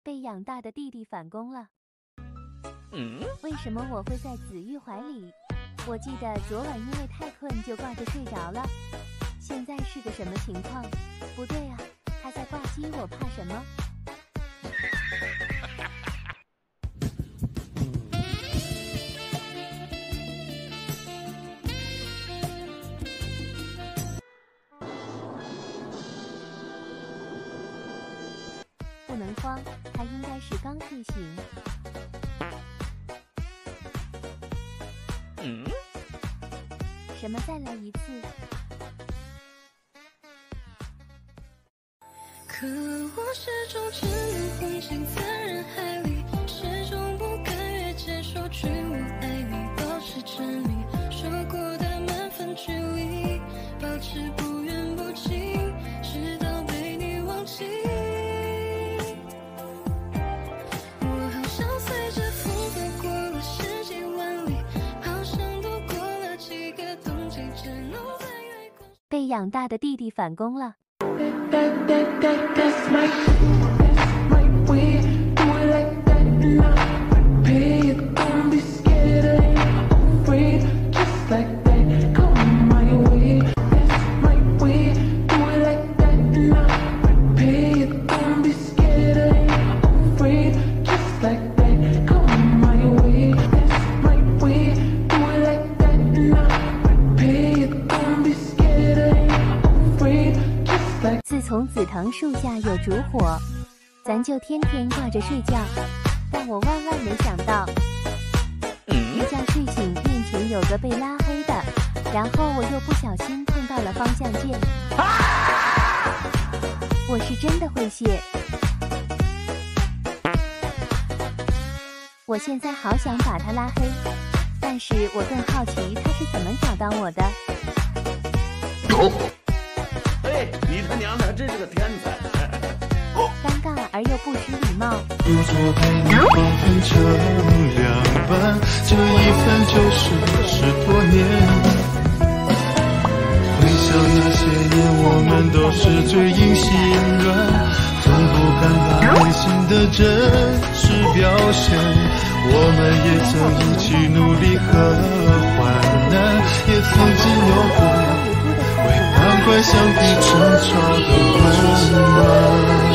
被养大的弟弟反攻了。为什么我会在子玉怀里？我记得昨晚因为太困就挂着睡着了。现在是个什么情况？不对啊，他在挂机，我怕什么？不能慌，他应该是刚睡醒。什么？再来一次？ 可我始终只能混进在人海里，始终不甘越界说句我爱你，保持沉迷说过的满分距离，保持不远不近，直到被你忘记。我好像随着风飞过了十几万里，好像度过了几个冬季，只能在月光。 被养大的弟弟反攻了。 That's my way. Do it like that and I'll pay it. Don't be scared, I ain't afraid. Just like that, come my way. That's my way. Do it like that and I'll pay it. Don't be scared, I ain't afraid. Just like that, come my way. That's my way. Do it like that and I'll pay it. Don't be scared, I ain't afraid. Just like. 自从紫藤树下有烛火，咱就天天挂着睡觉。但我万万没想到，一觉睡醒面前有个被拉黑的，然后我又不小心碰到了方向键。我是真的会谢。我现在好想把他拉黑，但是我更好奇他是怎么找到我的。 你他娘的真是个天才！ 尴尬而又不失礼貌。 如果陪你划分成两半，这一分就是10多年。回想那些年，我们都是最因心软，从不敢把内心的真实表现。我们也曾一起努力和患难，也曾经有过为旁观相比争吵的温暖。